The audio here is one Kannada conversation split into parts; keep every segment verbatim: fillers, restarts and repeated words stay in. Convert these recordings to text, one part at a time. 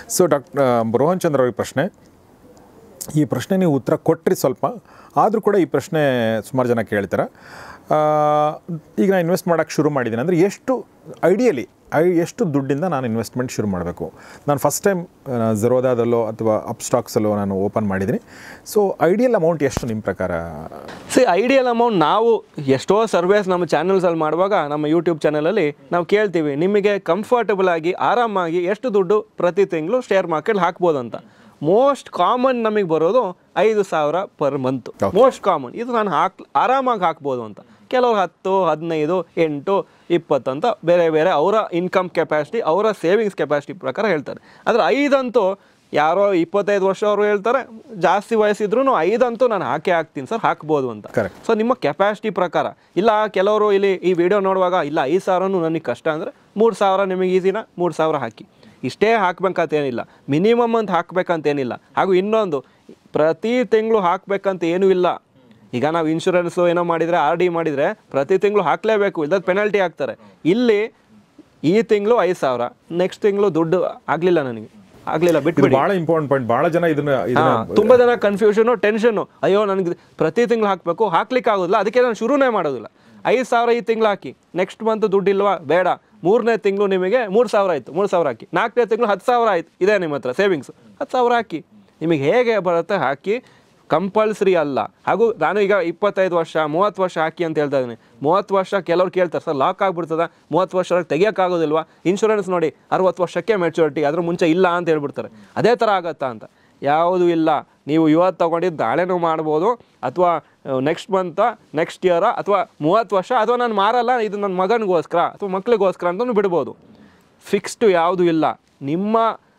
ಸೊ ಡಾಕ್ಟರ್ ರೋಹನ್ ಚಂದ್ರ ಅವ್ರಿಗೆ ಪ್ರಶ್ನೆ, ಈ ಪ್ರಶ್ನೆ ನೀವು ಉತ್ತರ ಕೊಟ್ಟರೆ ಸ್ವಲ್ಪ ಆದರೂ ಕೂಡ ಈ ಪ್ರಶ್ನೆ ಸುಮಾರು ಜನ ಕೇಳ್ತಾರೆ. ಈಗ ನಾನು ಇನ್ವೆಸ್ಟ್ ಮಾಡೋಕ್ಕೆ ಶುರು ಮಾಡಿದ್ದೀನಿ ಅಂದರೆ ಎಷ್ಟು ಐಡಿಯಲಿ ಐ ಎಷ್ಟು ದುಡ್ಡಿಂದ ನಾನು ಇನ್ವೆಸ್ಟ್ಮೆಂಟ್ ಶುರು ಮಾಡಬೇಕು? ನಾನು ಫಸ್ಟ್ ಟೈಮ್ ಝೆರೋದಾದಲ್ಲೋ ಅಥವಾ ಅಪ್ ಸ್ಟಾಕ್ಸಲ್ಲೋ ನಾನು ಓಪನ್ ಮಾಡಿದ್ದೀನಿ. ಸೊ ಐಡಿಯಲ್ ಅಮೌಂಟ್ ಎಷ್ಟು ನಿಮ್ಮ ಪ್ರಕಾರ? ಸಿ ಐಡಿಯಲ್ ಅಮೌಂಟ್ ನಾವು ಎಷ್ಟೋ ಸರ್ವೇಸ್ ನಮ್ಮ ಚಾನಲ್ಸಲ್ಲಿ ಮಾಡುವಾಗ ನಮ್ಮ ಯೂಟ್ಯೂಬ್ ಚಾನಲಲ್ಲಿ ನಾವು ಕೇಳ್ತೀವಿ, ನಿಮಗೆ ಕಂಫರ್ಟಬಲ್ ಆಗಿ ಆರಾಮಾಗಿ ಎಷ್ಟು ದುಡ್ಡು ಪ್ರತಿ ತಿಂಗಳು ಶೇರ್ ಮಾರ್ಕೆಟ್ ಹಾಕ್ಬೋದು ಅಂತ. ಮೋಸ್ಟ್ ಕಾಮನ್ ನಮಗೆ ಬರೋದು ಐದು ಸಾವಿರ ಪರ್ ಮಂತ್, ಮೋಸ್ಟ್ ಕಾಮನ್. ಇದು ನಾನು ಹಾಕ್ ಆರಾಮಾಗಿ ಹಾಕ್ಬೋದು ಅಂತ. ಕೆಲವರು ಹತ್ತು, ಹದಿನೈದು, ಎಂಟು, ಇಪ್ಪತ್ತು ಅಂತ ಬೇರೆ ಬೇರೆ ಅವರ ಇನ್ಕಮ್ ಕೆಪಾಸಿಟಿ, ಅವರ ಸೇವಿಂಗ್ಸ್ ಕೆಪಾಸಿಟಿ ಪ್ರಕಾರ ಹೇಳ್ತಾರೆ. ಆದರೆ ಐದಂತೂ ಯಾರೋ ಇಪ್ಪತ್ತೈದು ವರ್ಷ ಅವರು ಹೇಳ್ತಾರೆ, ಜಾಸ್ತಿ ವಯಸ್ಸಿದ್ರೂ ಐದಂತೂ ನಾನು ಹಾಕೇ ಹಾಕ್ತೀನಿ ಸರ್, ಹಾಕ್ಬೋದು ಅಂತ. ಸೊ ನಿಮ್ಮ ಕೆಪಾಸಿಟಿ ಪ್ರಕಾರ. ಇಲ್ಲ ಕೆಲವರು ಇಲ್ಲಿ ಈ ವಿಡಿಯೋ ನೋಡುವಾಗ ಇಲ್ಲ ಐದು ಸಾವಿರನೂ ನನಗೆ ಕಷ್ಟ ಅಂದರೆ ಮೂರು ಸಾವಿರ ನಿಮಗೆ ಈಸಿನ, ಮೂರು ಸಾವಿರ ಹಾಕಿ. ಇಷ್ಟೇ ಹಾಕ್ಬೇಕಂತೇನಿಲ್ಲ, ಮಿನಿಮಮ್ ಅಂತ ಹಾಕ್ಬೇಕಂತೇನಿಲ್ಲ. ಹಾಗೂ ಇನ್ನೊಂದು, ಪ್ರತಿ ತಿಂಗಳು ಹಾಕ್ಬೇಕಂತ ಏನೂ ಇಲ್ಲ. ಈಗ ನಾವು ಇನ್ಶೂರೆನ್ಸು ಏನೋ ಮಾಡಿದರೆ, ಆರ್ ಡಿ ಮಾಡಿದರೆ ಪ್ರತಿ ತಿಂಗಳು ಹಾಕಲೇಬೇಕು, ಇಲ್ಲದ ಪೆನಾಲ್ಟಿ ಹಾಕ್ತಾರೆ. ಇಲ್ಲಿ ಈ ತಿಂಗಳು ಐದು ಸಾವಿರ, ನೆಕ್ಸ್ಟ್ ತಿಂಗಳು ದುಡ್ಡು ಆಗಲಿಲ್ಲ, ನನಗೆ ಆಗಲಿಲ್ಲ, ಬಿಟ್ಟು ಭಾಳ ಇಂಪಾರ್ಟೆಂಟ್ ಪಾಯಿಂಟ್. ಭಾಳ ಜನ ಇದನ್ನ ತುಂಬ ಜನ ಕನ್ಫ್ಯೂಷನು, ಟೆನ್ಷನ್ನು. ಅಯ್ಯೋ ನನಗೆ ಪ್ರತಿ ತಿಂಗಳು ಹಾಕಬೇಕು, ಹಾಕ್ಲಿಕ್ಕೆ ಆಗೋದಿಲ್ಲ, ಅದಕ್ಕೆ ನಾನು ಶುರುನೇ ಮಾಡೋದಿಲ್ಲ. ಐದು ಸಾವಿರ ಈ ತಿಂಗಳು ಹಾಕಿ, ನೆಕ್ಸ್ಟ್ ಮಂತ್ ದುಡ್ಡು ಇಲ್ವಾ, ಬೇಡ. ಮೂರನೇ ತಿಂಗಳು ನಿಮಗೆ ಮೂರು ಸಾವಿರ ಆಯಿತು, ಮೂರು ಸಾವಿರ ಹಾಕಿ. ನಾಲ್ಕನೇ ತಿಂಗಳು ಹತ್ತು ಸಾವಿರ ಆಯಿತು, ಇದೆ ನಿಮ್ಮ ಹತ್ರ ಸೇವಿಂಗ್ಸ್, ಹತ್ತು ಸಾವಿರ ಹಾಕಿ. ನಿಮಗೆ ಹೇಗೆ ಬರುತ್ತೆ ಹಾಕಿ, ಕಂಪಲ್ಸರಿ ಅಲ್ಲ. ಹಾಗೂ ನಾನು ಈಗ ಇಪ್ಪತ್ತೈದು ವರ್ಷ ಮೂವತ್ತು ವರ್ಷ ಹಾಕಿ ಅಂತ ಹೇಳ್ತಾ ಇದ್ದೀನಿ. ಮೂವತ್ತು ವರ್ಷ ಕೆಲವ್ರು ಕೇಳ್ತಾರೆ, ಸರ್ ಲಾಕ್ ಆಗಿಬಿಡ್ತದ, ಮೂವತ್ತು ವರ್ಷ ತೆಗಿಯೋಕ್ಕಾಗೋದಿಲ್ವಾ? ಇನ್ಶೂರೆನ್ಸ್ ನೋಡಿ ಅರವತ್ತು ವರ್ಷಕ್ಕೆ ಮೆಚುರಿಟಿ, ಅದ್ರ ಮುಂಚೆ ಇಲ್ಲ ಅಂತ ಹೇಳ್ಬಿಡ್ತಾರೆ. ಅದೇ ಥರ ಆಗತ್ತಾ ಅಂತ? ಯಾವುದೂ ಇಲ್ಲ. ನೀವು ಇವತ್ತು ತೊಗೊಂಡಿದ್ದು ನಾಳೆನೂ ಮಾಡ್ಬೋದು, ಅಥವಾ ನೆಕ್ಸ್ಟ್ ಮಂತ, ನೆಕ್ಸ್ಟ್ ಇಯರ, ಅಥವಾ ಮೂವತ್ತು ವರ್ಷ, ಅಥವಾ ನಾನು ಮಾರಲ್ಲ, ಇದು ನನ್ನ ಮಗನಿಗೋಸ್ಕರ ಅಥವಾ ಮಕ್ಳಿಗೋಸ್ಕರ ಅಂತಲೂ ಬಿಡ್ಬೋದು. ಫಿಕ್ಸ್ಡು ಯಾವುದೂ ಇಲ್ಲ. ನಿಮ್ಮ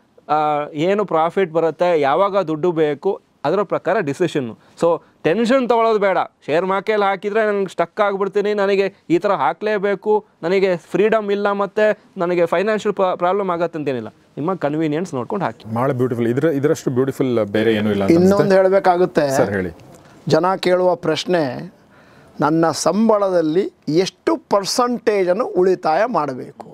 ಏನು ಪ್ರಾಫಿಟ್ ಬರುತ್ತೆ, ಯಾವಾಗ ದುಡ್ಡು ಬೇಕು, ಅದರ ಪ್ರಕಾರ ಡಿಸಿಷನ್ನು. ಸೊ ಟೆನ್ಷನ್ ತೊಗೊಳ್ಳೋದು ಬೇಡ. ಶೇರ್ ಮಾರ್ಕೆಟ್ ಹಾಕಿದರೆ ನನಗೆ ಸ್ಟಕ್ ಆಗಿಬಿಡ್ತೀನಿ, ನನಗೆ ಈ ಥರ ಹಾಕಲೇಬೇಕು, ನನಗೆ ಫ್ರೀಡಮ್ ಇಲ್ಲ, ಮತ್ತು ನನಗೆ ಫೈನಾನ್ಷಿಯಲ್ ಪ್ರಾಬ್ಲಮ್ ಆಗತ್ತೆ ಅಂತೇನಿಲ್ಲ. ನಿಮ್ಮ ಕನ್ವೀನಿಯನ್ಸ್ ನೋಡ್ಕೊಂಡು ಹಾಕಿ. ಭಾಳ ಬ್ಯೂಟಿಫುಲ್. ಇದ್ರ ಇದರಷ್ಟು ಬ್ಯೂಟಿಫುಲ್ ಬೇರೆ ಏನೂ ಇಲ್ಲ. ಇನ್ನೊಂದು ಹೇಳಬೇಕಾಗುತ್ತೆ ಸರ್, ಹೇಳಿ. ಜನ ಕೇಳುವ ಪ್ರಶ್ನೆ, ನನ್ನ ಸಂಬಳದಲ್ಲಿ ಎಷ್ಟು ಪರ್ಸಂಟೇಜನ್ನು ಉಳಿತಾಯ ಮಾಡಬೇಕು?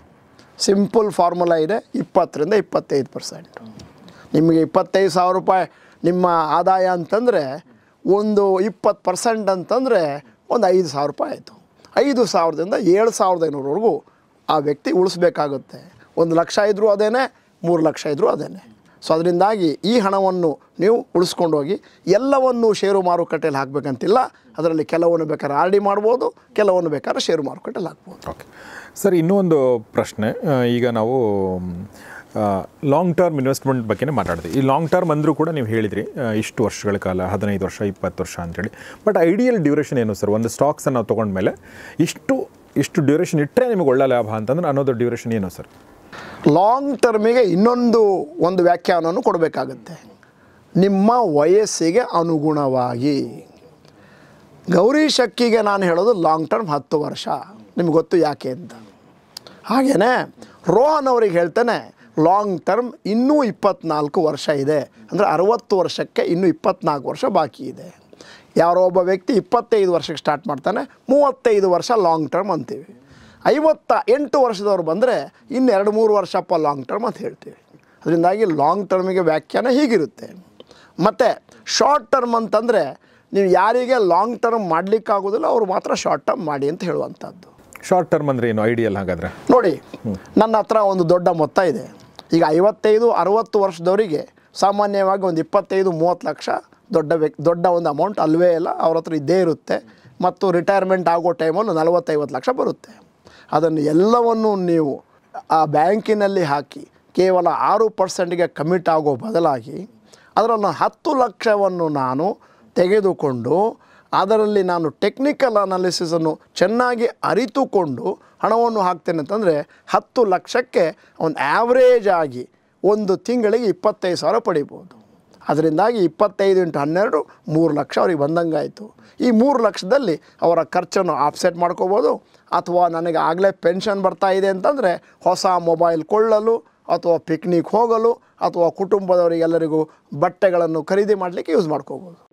ಸಿಂಪಲ್ ಫಾರ್ಮುಲಾ ಇದೆ, ಇಪ್ಪತ್ತರಿಂದ ಇಪ್ಪತ್ತೈದು ಪರ್ಸೆಂಟು. ನಿಮಗೆ ಇಪ್ಪತ್ತೈದು ಸಾವಿರ ರೂಪಾಯಿ ನಿಮ್ಮ ಆದಾಯ ಅಂತಂದರೆ ಒಂದು ಇಪ್ಪತ್ತು ಪರ್ಸೆಂಟ್ ಅಂತಂದರೆ ಒಂದು ಐದು ಸಾವಿರ ರೂಪಾಯಿ ಆಯಿತು. ಐದು ಸಾವಿರದಿಂದ ಏಳು ಸಾವಿರದ ಐನೂರವರೆಗೂ ಆ ವ್ಯಕ್ತಿ ಉಳಿಸ್ಬೇಕಾಗುತ್ತೆ. ಒಂದು ಲಕ್ಷ ಇದ್ದರೂ ಅದೇನೆ, ಮೂರು ಲಕ್ಷ ಇದ್ದರೂ ಅದೇನೆ. ಸೊ ಅದರಿಂದಾಗಿ ಈ ಹಣವನ್ನು ನೀವು ಉಳಿಸ್ಕೊಂಡು ಹೋಗಿ. ಎಲ್ಲವನ್ನು ಷೇರು ಮಾರುಕಟ್ಟೆಯಲ್ಲಿ ಹಾಕಬೇಕಂತಿಲ್ಲ. ಅದರಲ್ಲಿ ಕೆಲವನ್ನು ಬೇಕಾದ್ರೆ ಆರ್ ಡಿ ಮಾಡ್ಬೋದು, ಕೆಲವನ್ನು ಬೇಕಾದ್ರೆ ಷೇರು ಮಾರುಕಟ್ಟೆಯಲ್ಲಿ ಹಾಕ್ಬೋದು. ಓಕೆ ಸರ್, ಇನ್ನೂ ಒಂದು ಪ್ರಶ್ನೆ. ಈಗ ನಾವು ಲಾಂಗ್ ಟರ್ಮ್ ಇನ್ವೆಸ್ಟ್ಮೆಂಟ್ ಬಗ್ಗೆನೇ ಮಾತಾಡಿದೆ. ಈ ಲಾಂಗ್ ಟರ್ಮ್ ಅಂದರೂ ಕೂಡ ನೀವು ಹೇಳಿದ್ರಿ ಇಷ್ಟು ವರ್ಷಗಳ ಕಾಲ, ಹದಿನೈದು ವರ್ಷ, ಇಪ್ಪತ್ತು ವರ್ಷ ಅಂತೇಳಿ. ಬಟ್ ಐಡಿಯಲ್ ಡ್ಯೂರೇಷನ್ ಏನು ಸರ್? ಒಂದು ಸ್ಟಾಕ್ಸನ್ನು ನಾವು ತೊಗೊಂಡ್ಮೇಲೆ ಇಷ್ಟು ಇಷ್ಟು ಡ್ಯೂರೇಷನ್ ಇಟ್ಟರೆ ನಿಮಗೆ ಒಳ್ಳೆ ಲಾಭ ಅಂತಂದ್ರೆ ಅನ್ನೋದು ಡ್ಯೂರೇಷನ್ ಏನು ಸರ್? ಲಾಂಗ್ ಟರ್ಮಿಗೆ ಇನ್ನೊಂದು ಒಂದು ವ್ಯಾಖ್ಯಾನವನ್ನು ಕೊಡಬೇಕಾಗತ್ತೆ. ನಿಮ್ಮ ವಯಸ್ಸಿಗೆ ಅನುಗುಣವಾಗಿ. ಗೌರಿ ಶಕ್ಕಿಗೆ ನಾನು ಹೇಳೋದು ಲಾಂಗ್ ಟರ್ಮ್ ಹತ್ತು ವರ್ಷ. ನಿಮ್ಗೆ ಗೊತ್ತು ಯಾಕೆ ಅಂತ. ಹಾಗೆಯೇ ರೋಹನ್ ಅವ್ರಿಗೆ ಹೇಳ್ತಾನೆ ಲಾಂಗ್ ಟರ್ಮ್ ಇನ್ನೂ ಇಪ್ಪತ್ನಾಲ್ಕು ವರ್ಷ ಇದೆ. ಅಂದರೆ ಅರವತ್ತು ವರ್ಷಕ್ಕೆ ಇನ್ನೂ ಇಪ್ಪತ್ನಾಲ್ಕು ವರ್ಷ ಬಾಕಿ ಇದೆ. ಯಾರೋ ಒಬ್ಬ ವ್ಯಕ್ತಿ ಇಪ್ಪತ್ತೈದು ವರ್ಷಕ್ಕೆ ಸ್ಟಾರ್ಟ್ ಮಾಡ್ತಾನೆ, ಮೂವತ್ತೈದು ವರ್ಷ ಲಾಂಗ್ ಟರ್ಮ್ ಅಂತೀವಿ. ಐವತ್ತ ಎಂಟು ವರ್ಷದವ್ರು ಬಂದರೆ ಇನ್ನೆರಡು ಮೂರು ವರ್ಷಪ್ಪ ಲಾಂಗ್ ಟರ್ಮ್ ಅಂತ ಹೇಳ್ತೀವಿ. ಅದರಿಂದಾಗಿ ಲಾಂಗ್ ಟರ್ಮಿಗೆ ವ್ಯಾಖ್ಯಾನ ಹೀಗಿರುತ್ತೆ. ಮತ್ತು ಶಾರ್ಟ್ ಟರ್ಮ್ ಅಂತಂದರೆ ನೀವು ಯಾರಿಗೆ ಲಾಂಗ್ ಟರ್ಮ್ ಮಾಡಲಿಕ್ಕಾಗೋದಿಲ್ಲ ಅವರು ಮಾತ್ರ ಶಾರ್ಟ್ ಟರ್ಮ್ ಮಾಡಿ ಅಂತ ಹೇಳುವಂಥದ್ದು. ಶಾರ್ಟ್ ಟರ್ಮ್ ಅಂದರೆ ಏನು ಐಡಿಯಲ್? ಹಾಗಾದರೆ ನೋಡಿ, ನನ್ನ ಹತ್ರ ಒಂದು ದೊಡ್ಡ ಮೊತ್ತ ಇದೆ. ಈಗ ಐವತ್ತೈದು ಅರುವತ್ತು ವರ್ಷದವರಿಗೆ ಸಾಮಾನ್ಯವಾಗಿ ಒಂದು ಇಪ್ಪತ್ತೈದು ಮೂವತ್ತು ಲಕ್ಷ ದೊಡ್ಡ ವ್ಯಕ್ತಿ ದೊಡ್ಡ ಒಂದು ಅಮೌಂಟ್ ಅಲ್ವೇ ಇಲ್ಲ, ಅವ್ರ ಹತ್ರ ಇದ್ದೇ ಇರುತ್ತೆ. ಮತ್ತು ರಿಟೈರ್ಮೆಂಟ್ ಆಗೋ ಟೈಮಲ್ಲಿ ನಲವತ್ತೈವತ್ತು ಲಕ್ಷ ಬರುತ್ತೆ. ಅದನ್ನು ಎಲ್ಲವನ್ನು ನೀವು ಆ ಬ್ಯಾಂಕಿನಲ್ಲಿ ಹಾಕಿ ಕೇವಲ ಆರು ಪರ್ಸೆಂಟ್ಗೆ ಕಮಿಟ್ ಆಗೋ ಬದಲಾಗಿ ಅದರಲ್ಲಿ ಹತ್ತು ಲಕ್ಷವನ್ನು ನಾನು ತೆಗೆದುಕೊಂಡು ಅದರಲ್ಲಿ ನಾನು ಟೆಕ್ನಿಕಲ್ ಅನಾಲಿಸಿಸನ್ನು ಚೆನ್ನಾಗಿ ಅರಿತುಕೊಂಡು ಹಣವನ್ನು ಹಾಕ್ತೇನೆ ಅಂತಂದರೆ ಹತ್ತು ಲಕ್ಷಕ್ಕೆ ಒಂದು ಆ್ಯಾವ್ರೇಜ್ ಆಗಿ ಒಂದು ತಿಂಗಳಿಗೆ ಇಪ್ಪತ್ತೈದು ಸಾವಿರ ಪಡಿಬೋದು. ಅದರಿಂದಾಗಿ ಇಪ್ಪತ್ತೈದು ಇಂಟು ಹನ್ನೆರಡು ಮೂರು ಲಕ್ಷ ಅವ್ರಿಗೆ ಬಂದಂಗಾಯಿತು. ಈ ಮೂರು ಲಕ್ಷದಲ್ಲಿ ಅವರ ಖರ್ಚನ್ನು ಆಫ್ಸೆಟ್ ಮಾಡ್ಕೋಬೋದು. ಅಥವಾ ನನಗೆ ಆಗಲೇ ಪೆನ್ಷನ್ ಬರ್ತಾ ಇದೆ ಅಂತಂದರೆ ಹೊಸ ಮೊಬೈಲ್ ಕೊಳ್ಳಲು, ಅಥವಾ ಪಿಕ್ನಿಕ್ ಹೋಗಲು, ಅಥವಾ ಕುಟುಂಬದವರಿಗೆಲ್ಲರಿಗೂ ಬಟ್ಟೆಗಳನ್ನು ಖರೀದಿ ಮಾಡಲಿಕ್ಕೆ ಯೂಸ್ ಮಾಡ್ಕೋಬೋದು.